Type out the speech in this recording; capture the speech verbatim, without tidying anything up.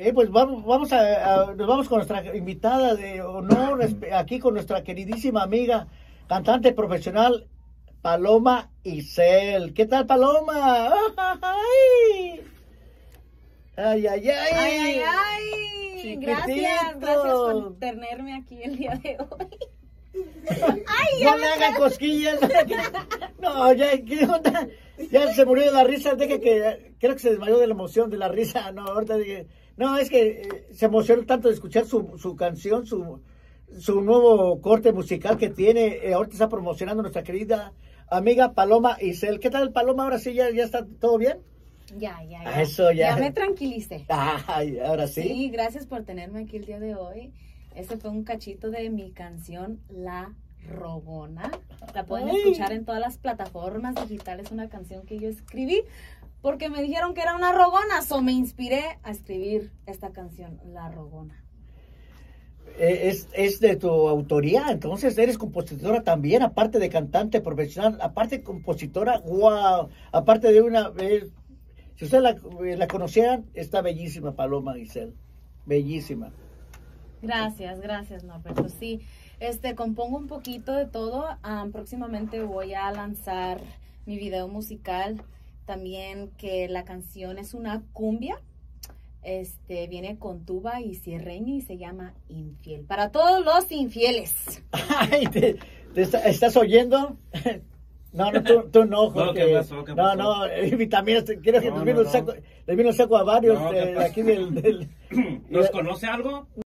Eh, pues vamos, vamos a, a- nos vamos con nuestra invitada de honor, espe- aquí con nuestra queridísima amiga, cantante profesional, Paloma Isel. ¿Qué tal, Paloma? ¡Ay! ¡Ay, ay, ay! Ay, ay, ay. Gracias, Chiquitito. gracias por tenerme aquí el día de hoy. Ay, No le hagan cosquillas. No, ya, ¿qué onda? Ya se murió de la risa. Deje que, creo que se desmayó de la emoción, de la risa. No, ahorita dije, no, es que eh, se emocionó tanto de escuchar su, su canción, su, su nuevo corte musical que tiene. Eh, ahorita está promocionando nuestra querida amiga Paloma Isel. ¿Qué tal, Paloma? Ahora sí, ya, ya está todo bien. Ya, ya, Ah, ya. eso ya. Ya me tranquilicé. Ay, ahora sí. Sí, gracias por tenerme aquí el día de hoy. Este fue un cachito de mi canción La Rogona. La pueden Ay. escuchar en todas las plataformas digitales. Una canción que yo escribí porque me dijeron que era una rogona. So me inspiré a escribir esta canción, La Rogona. Eh, Es, es de tu autoría, entonces eres compositora también, aparte de cantante profesional, aparte de compositora, wow, aparte de una, eh, si ustedes la, eh, la conocieran, está bellísima Paloma Isel, bellísima. Gracias, gracias, Norberto. Sí, este, compongo un poquito de todo. Am, próximamente voy a lanzar mi video musical. También que la canción es una cumbia. Este, viene con tuba y cierreño y se llama Infiel. Para todos los infieles. Ay, ¿te, te está- estás oyendo? No, no, tú, tú no, Jorge. No, ¿qué pasó? ¿Qué No, pasó? no, eh, vitaminas, quiero que No, nos no, vino el no. saco, le vino el saco a varios No, de, ¿qué de pasó? aquí del, del- ¿Nos conoce algo?